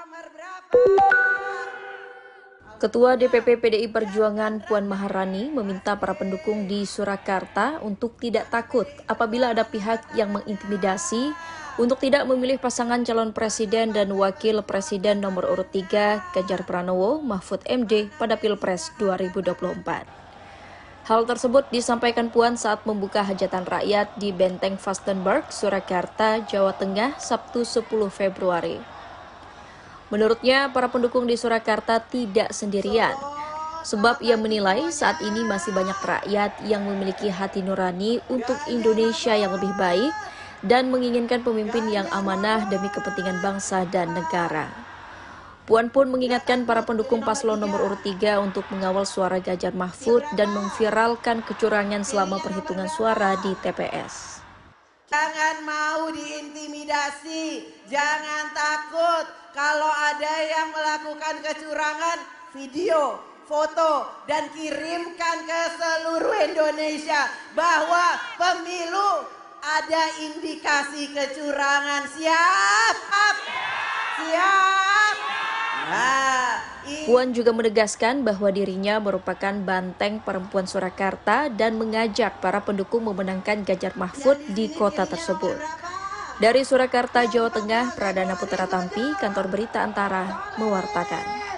Kamar berapa? Ketua DPP PDI Perjuangan Puan Maharani meminta para pendukung di Surakarta untuk tidak takut apabila ada pihak yang mengintimidasi untuk tidak memilih pasangan calon presiden dan wakil presiden nomor urut 3 Ganjar Pranowo Mahfud MD pada Pilpres 2024. Hal tersebut disampaikan Puan saat membuka hajatan rakyat di Benteng Vastenburg, Surakarta, Jawa Tengah, Sabtu 10 Februari. Menurutnya, para pendukung di Surakarta tidak sendirian, sebab ia menilai saat ini masih banyak rakyat yang memiliki hati nurani untuk Indonesia yang lebih baik dan menginginkan pemimpin yang amanah demi kepentingan bangsa dan negara. Puan pun mengingatkan para pendukung paslon nomor urut 3 untuk mengawal suara Ganjar Mahfud dan memviralkan kecurangan selama perhitungan suara di TPS. Jangan mau diintimidasi, jangan takut kalau ada yang melakukan kecurangan, video, foto, dan kirimkan ke seluruh Indonesia bahwa pemilu ada indikasi kecurangan. Siap? Siap? Puan juga menegaskan bahwa dirinya merupakan banteng perempuan Surakarta dan mengajak para pendukung memenangkan Ganjar Mahfud di kota tersebut. Dari Surakarta, Jawa Tengah, Pradana Putra Tampi, Kantor Berita Antara, mewartakan.